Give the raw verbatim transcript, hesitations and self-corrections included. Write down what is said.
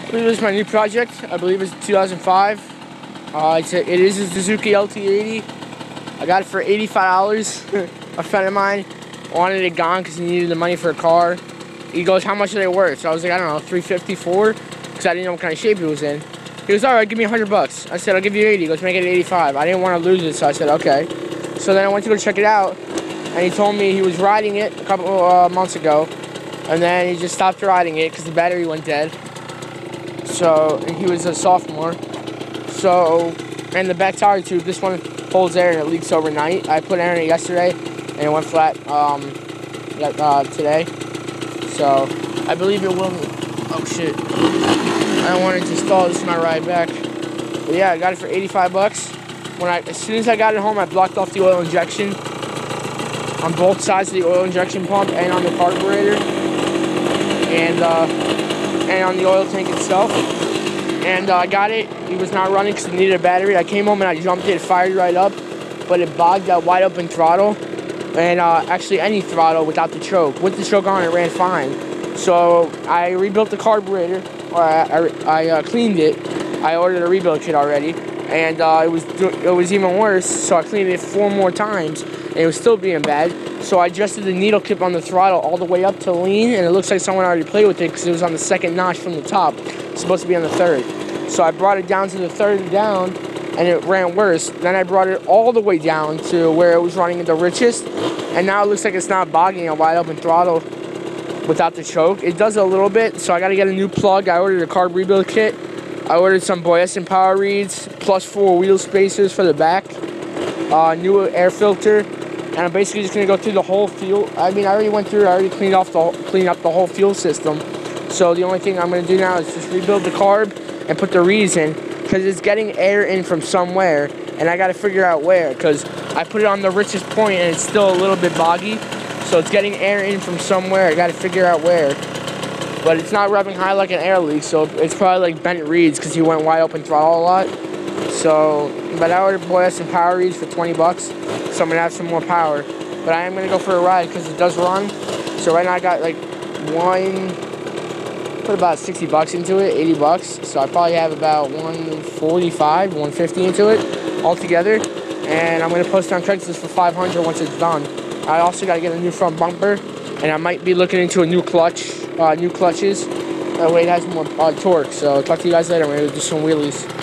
I believe this is my new project. I believe it's two thousand five. Uh, it's a, it is a Suzuki L T eighty. I got it for eighty-five dollars. A friend of mine wanted it gone because he needed the money for a car. He goes, how much are they worth? So I was like, I don't know, three fifty, four, because I didn't know what kind of shape it was in. He goes, all right, give me a hundred bucks. I said, I'll give you eighty. He goes, make it eighty-five. I didn't want to lose it, so I said, okay. So then I went to go check it out, and he told me he was riding it a couple uh, months ago, and then he just stopped riding it because the battery went dead. So he was a sophomore. So, and the back tire tube, this one holds air and it leaks overnight. I put air in it yesterday, and it went flat um, uh, today. So, I believe it will. Oh shit! I don't want it to stall. This is my ride back. But yeah, I got it for eighty-five bucks. When I, as soon as I got it home, I blocked off the oil injection on both sides of the oil injection pump and on the carburetor, and uh, and on the oil tank itself. And uh, I got it. It was not running because it needed a battery. I came home and I jumped it. It fired right up, but it bogged that wide open throttle, and uh, actually any throttle without the choke. With the choke on, it ran fine. So I rebuilt the carburetor, or I, I, I uh, cleaned it. I ordered a rebuild kit already, and uh, it was it was even worse. So I cleaned it four more times, and it was still being bad. So I adjusted the needle clip on the throttle all the way up to lean, and it looks like someone already played with it because it was on the second notch from the top. It's supposed to be on the third. So I brought it down to the third down, and it ran worse. Then I brought it all the way down to where it was running the richest, and now it looks like it's not bogging a wide open throttle without the choke. It does a little bit, so I got to get a new plug. I ordered a carb rebuild kit. I ordered some Boyesen power reeds, plus four wheel spacers for the back, uh, new air filter, and I'm basically just gonna go through the whole fuel. I mean, I already went through. I already cleaned off the cleaned up the whole fuel system. So the only thing I'm gonna do now is just rebuild the carb and put the reeds in, because it's getting air in from somewhere, and I got to figure out where, because I put it on the richest point and it's still a little bit boggy, so it's getting air in from somewhere. I got to figure out where, but it's not revving high like an air leak, so it's probably like bent reeds because he went wide open throttle a lot. So, but I ordered Boyesen power reeds for twenty bucks, so I'm gonna have some more power. But I am gonna go for a ride because it does run. So right now I got like one. Put about sixty bucks into it, eighty bucks. So I probably have about one forty-five, one fifty into it altogether. And I'm gonna post it on Craigslist for five hundred once it's done. I also gotta get a new front bumper, and I might be looking into a new clutch, uh, new clutches. That way it has more uh, torque. So talk to you guys later. I'm gonna do some wheelies.